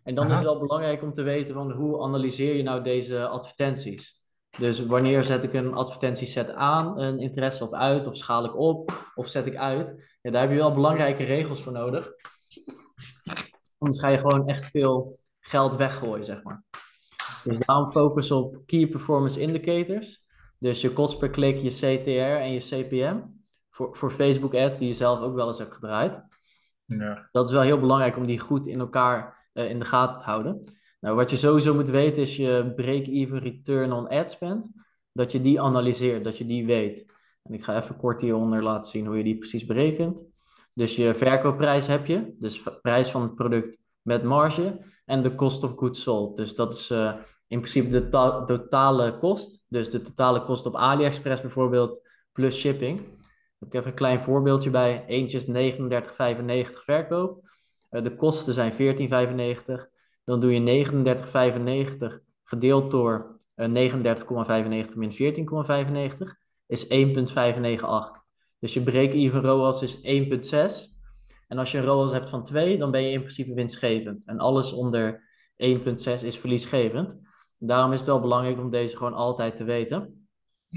En dan is het Aha. wel belangrijk om te weten van hoe analyseer je nou deze advertenties. Dus wanneer zet ik een advertentieset aan, een interesse of uit, of schaal ik op, of zet ik uit. Ja, daar heb je wel belangrijke regels voor nodig. Anders ga je gewoon echt veel geld weggooien, zeg maar. Dus daarom focus op Key Performance Indicators. Dus je kost per klik, je CTR en je CPM. Voor Facebook ads die je zelf ook wel eens hebt gedraaid. Ja. Dat is wel heel belangrijk om die goed in elkaar in de gaten te houden. Nou, wat je sowieso moet weten is je break-even return on ad spend. Dat je die analyseert, dat je die weet. En ik ga even kort hieronder laten zien hoe je die precies berekent. Dus je verkoopprijs heb je, dus prijs van het product met marge en de cost of goods sold. Dus dat is in principe de totale kost. Dus de totale kost op AliExpress bijvoorbeeld plus shipping. Ik heb even een klein voorbeeldje bij. Eentje is 39,95 verkoop. De kosten zijn 14,95. Dan doe je 39,95 gedeeld door 39,95 min 14,95 is 1,598. Dus je break-even ROAS is 1,6. En als je een ROAS hebt van 2, dan ben je in principe winstgevend. En alles onder 1,6 is verliesgevend. Daarom is het wel belangrijk om deze gewoon altijd te weten.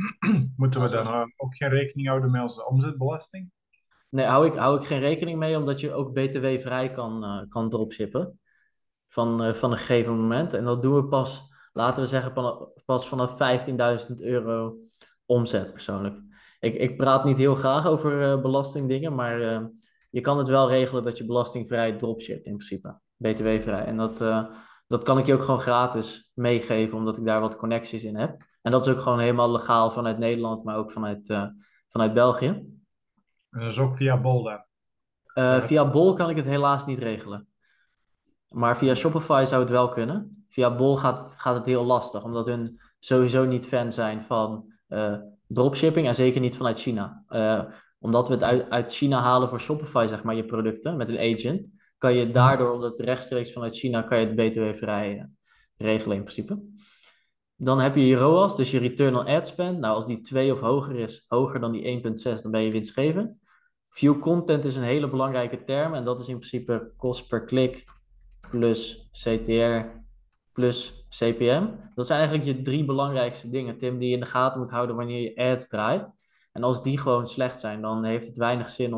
Moeten we Nou, dan zoals ook geen rekening houden met onze omzetbelasting? Nee, hou ik geen rekening mee, omdat je ook BTW-vrij kan dropshippen van een gegeven moment. En dat doen we pas, laten we zeggen, pas vanaf 15.000 euro omzet persoonlijk. Ik praat niet heel graag over belastingdingen, maar je kan het wel regelen dat je belastingvrij dropshipt in principe, BTW-vrij. En dat kan ik je ook gewoon gratis meegeven, omdat ik daar wat connecties in heb. En dat is ook gewoon helemaal legaal vanuit Nederland, maar ook vanuit België. En dat is ook via Bol dan. Daar heb Via Bol kan ik het helaas niet regelen. Maar via je. Shopify zou het wel kunnen. Via Bol gaat het heel lastig, omdat hun sowieso niet fan zijn van dropshipping en zeker niet vanuit China. Omdat we het uit China halen voor Shopify, zeg maar, je producten met een agent, kan je Mhm. daardoor, omdat het rechtstreeks vanuit China, kan je het BTW-vrij regelen in principe. Dan heb je je ROAS, dus je return on ad spend. Nou, als die 2 of hoger is, hoger dan die 1,6, dan ben je winstgevend. View content is een hele belangrijke term en dat is in principe kost per klik plus CTR plus CPM. Dat zijn eigenlijk je 3 belangrijkste dingen, Tim, die je in de gaten moet houden wanneer je ads draait. En als die gewoon slecht zijn, dan heeft het weinig zin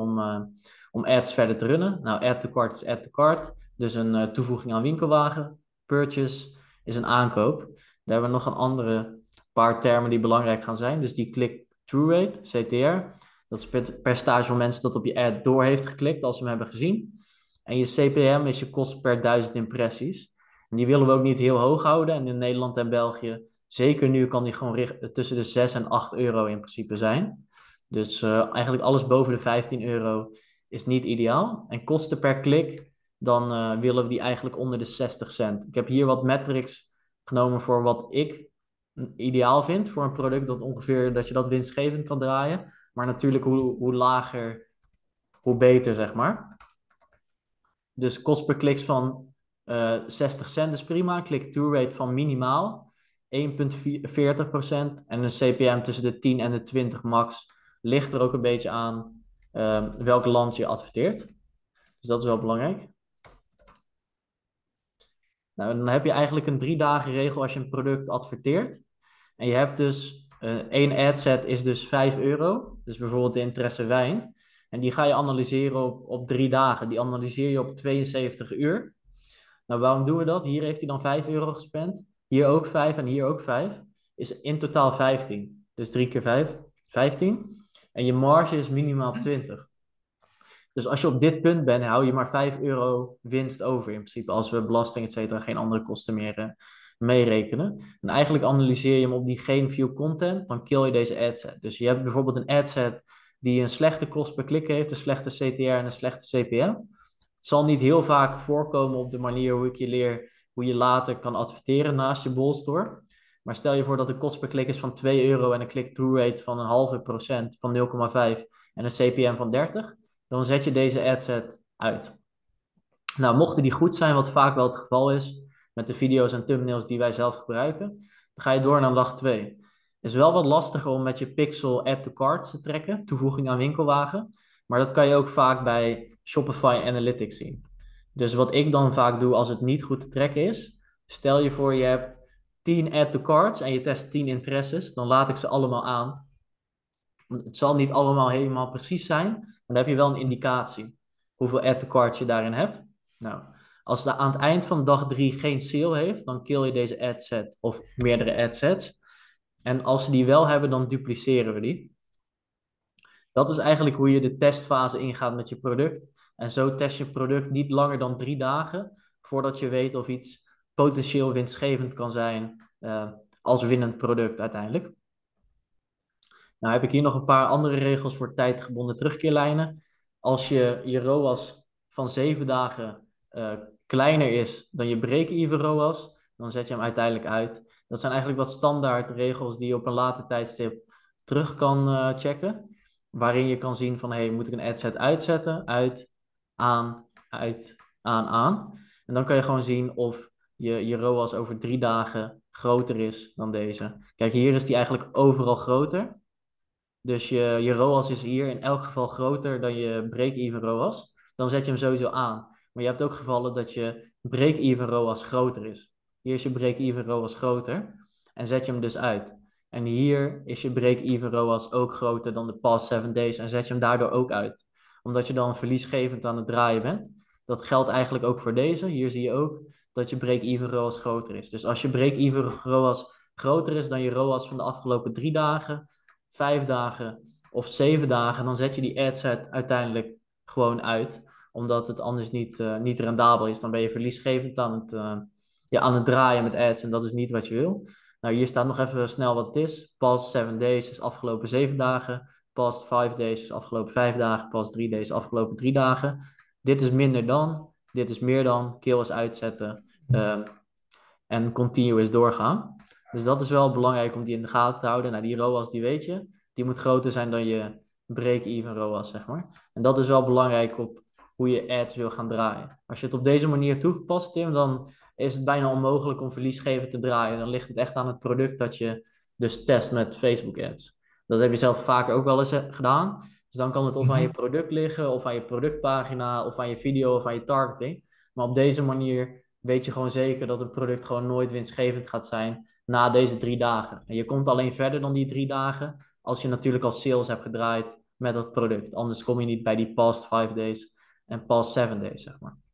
om ads verder te runnen. Nou, add to cart is add to cart, dus een toevoeging aan winkelwagen. Purchase is een aankoop. Daar hebben we nog een andere paar termen die belangrijk gaan zijn. Dus die click-through rate, CTR. Dat is het percentage van mensen dat op je ad door heeft geklikt als ze hem hebben gezien. En je CPM is je kost per 1000 impressies. En die willen we ook niet heel hoog houden. En in Nederland en België, zeker nu, kan die gewoon tussen de 6 en 8 euro in principe zijn. Dus eigenlijk alles boven de 15 euro is niet ideaal. En kosten per klik, dan willen we die eigenlijk onder de 60 cent. Ik heb hier wat metrics genomen voor wat ik ideaal vind voor een product dat ongeveer dat je dat winstgevend kan draaien. Maar natuurlijk hoe lager, hoe beter, zeg maar. Dus kost per kliks van 60 cent is prima. Click-through rate van minimaal 1,40% en een CPM tussen de 10 en de 20 max. Ligt er ook een beetje aan welk land je adverteert. Dus dat is wel belangrijk. Nou, dan heb je eigenlijk een 3 dagen regel als je een product adverteert. En je hebt dus één adset is dus 5 euro. Dus bijvoorbeeld de interesse wijn. En die ga je analyseren op 3 dagen. Die analyseer je op 72 uur. Nou, waarom doen we dat? Hier heeft hij dan 5 euro gespend. Hier ook 5 en hier ook 5. Is in totaal 15. Dus 3 keer 5, 15. En je marge is minimaal 20. Dus als je op dit punt bent, hou je maar 5 euro winst over in principe. Als we belasting, et cetera, geen andere kosten meer meerekenen. En eigenlijk analyseer je hem op die geen view content, dan kill je deze adset. Dus je hebt bijvoorbeeld een adset die een slechte kost per klik heeft, een slechte CTR en een slechte CPM. Het zal niet heel vaak voorkomen op de manier hoe ik je leer hoe je later kan adverteren naast je bolstore. Maar stel je voor dat de kost per klik is van 2 euro en een click-through rate van een halve procent van 0,5 en een CPM van 30, dan zet je deze adset uit. Nou, mochten die goed zijn, wat vaak wel het geval is met de video's en thumbnails die wij zelf gebruiken, dan ga je door naar dag 2. Het is wel wat lastiger om met je pixel add to carts te trekken, toevoeging aan winkelwagen, maar dat kan je ook vaak bij Shopify Analytics zien. Dus wat ik dan vaak doe als het niet goed te trekken is, stel je voor je hebt 10 add to carts en je test 10 interesses, dan laat ik ze allemaal aan. Het zal niet allemaal helemaal precies zijn, maar dan heb je wel een indicatie hoeveel add to carts je daarin hebt. Nou, als het aan het eind van dag 3 geen sale heeft, dan kill je deze ad set of meerdere ad sets. En als ze die wel hebben, dan dupliceren we die. Dat is eigenlijk hoe je de testfase ingaat met je product. En zo test je product niet langer dan 3 dagen voordat je weet of iets potentieel winstgevend kan zijn als winnend product uiteindelijk. Nou heb ik hier nog een paar andere regels voor tijdgebonden terugkeerlijnen. Als je ROAS van 7 dagen kleiner is dan je break-even ROAS, dan zet je hem uiteindelijk uit. Dat zijn eigenlijk wat standaard regels die je op een later tijdstip terug kan checken. Waarin je kan zien van, hey, moet ik een adset uitzetten? Uit, aan. En dan kan je gewoon zien of je ROAS over 3 dagen groter is dan deze. Kijk, hier is die eigenlijk overal groter. Dus je ROAS is hier in elk geval groter dan je break-even ROAS. Dan zet je hem sowieso aan. Maar je hebt ook gevallen dat je break-even ROAS groter is. Hier is je break-even ROAS groter en zet je hem dus uit. En hier is je break-even ROAS ook groter dan de past 7 days en zet je hem daardoor ook uit. Omdat je dan verliesgevend aan het draaien bent. Dat geldt eigenlijk ook voor deze. Hier zie je ook dat je break-even ROAS groter is. Dus als je break-even ROAS groter is dan je ROAS van de afgelopen 3 dagen, 5 dagen of 7 dagen, dan zet je die adset uiteindelijk gewoon uit. Omdat het anders niet rendabel is. Dan ben je verliesgevend aan het draaien met ads en dat is niet wat je wil. Nou, hier staat nog even snel wat het is. Past 7 days is afgelopen 7 dagen. Past 5 days is afgelopen 5 dagen. Past 3 days is afgelopen 3 dagen. Dit is minder dan. Dit is meer dan. Kill is uitzetten. En continue is doorgaan. Dus dat is wel belangrijk om die in de gaten te houden. Nou, die ROAS, die weet je. Die moet groter zijn dan je break-even ROAS, zeg maar. En dat is wel belangrijk op hoe je ads wil gaan draaien. Als je het op deze manier toepast, Tim, dan is het bijna onmogelijk om verliesgevend te draaien. Dan ligt het echt aan het product dat je dus test met Facebook ads. Dat heb je zelf vaker ook wel eens gedaan. Dus dan kan het of aan je product liggen, of aan je productpagina, of aan je video, of aan je targeting. Maar op deze manier weet je gewoon zeker dat een product gewoon nooit winstgevend gaat zijn na deze 3 dagen. En je komt alleen verder dan die 3 dagen als je natuurlijk al sales hebt gedraaid met dat product. Anders kom je niet bij die past 5 days en past 7 days, zeg maar.